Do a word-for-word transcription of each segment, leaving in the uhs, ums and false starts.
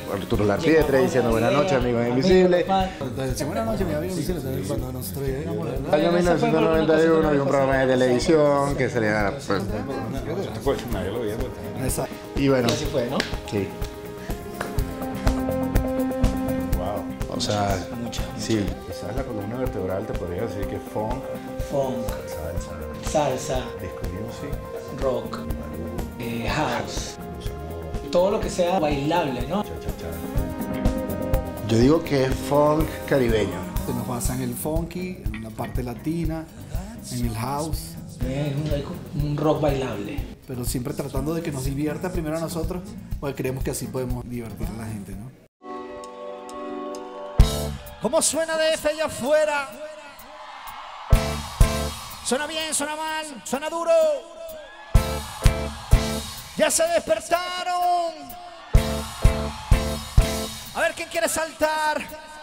Arturo Larpietre diciendo buenas noches, amigos invisibles. Entonces, buenas noches, mi amigo invisible. Cuando nosotros llegamos, Año mil novecientos noventa y uno y un programa de televisión que salía. Pues, nadie lo vio. Exacto. Y bueno. Así fue, ¿no? Sí. Wow. O sea, mucha, sí. Quizás la columna vertebral te podría decir que funk, funk, salsa, salsa, disco music, rock, eh, house, todo lo que sea bailable, ¿no? Yo digo que es funk caribeño. Se nos basa en el funky, en la parte latina, en el house. Es un, un rock bailable. Pero siempre tratando de que nos divierta primero a nosotros, porque creemos que así podemos divertir a la gente, ¿no? ¿Cómo suena D F allá afuera? ¿Suena bien, suena mal, suena duro? ¿Ya se despertaron? A ver, ¿quién quiere saltar?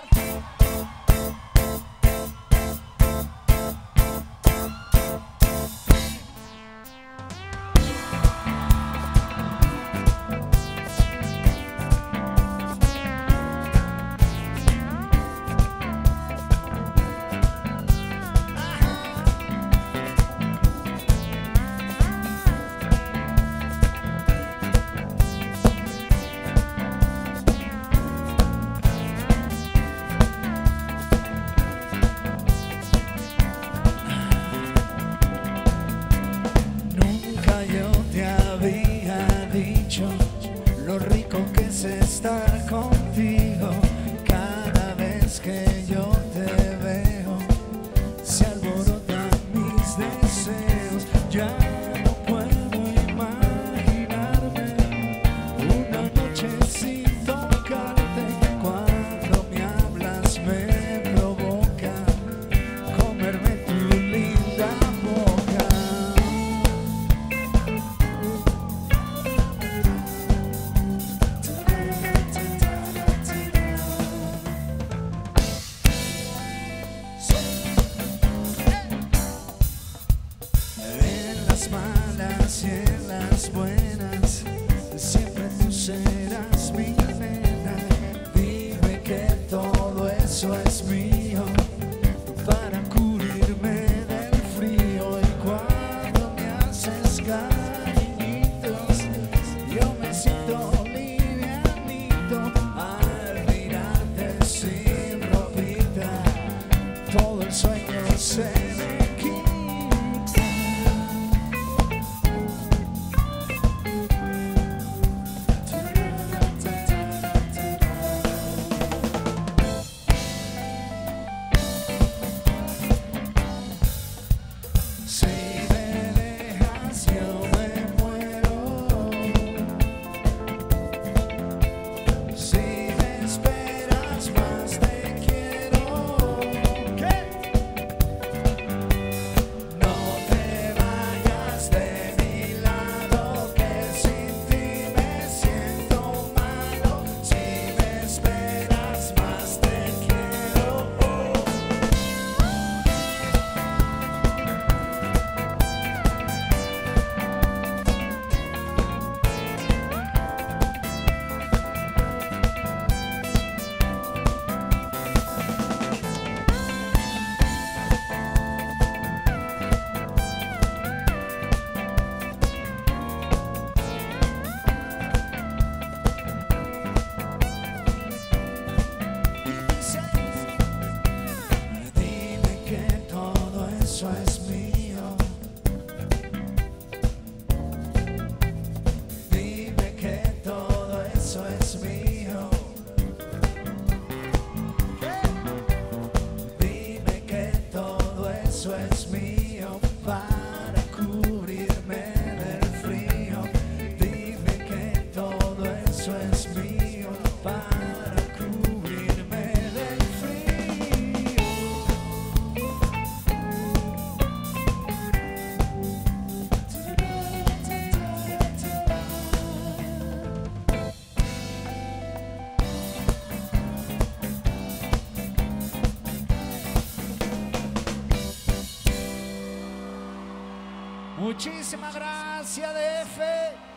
Lo rico que es estar contigo. Cada vez que yo te veo se alborotan mis deseos. Ya no puedo imaginarme una noche sin tocarte. Cuando me hablas me provoca comerme tu linda boca. Malas y en las buenas, siempre tú serás mi nena. Dime que todo eso es mío para cubrirme del frío. Y cuando me haces cariñitos, yo me siento livianito al mirarte sin ropita. Todo el sueño se me Muchísimas gracias, D F.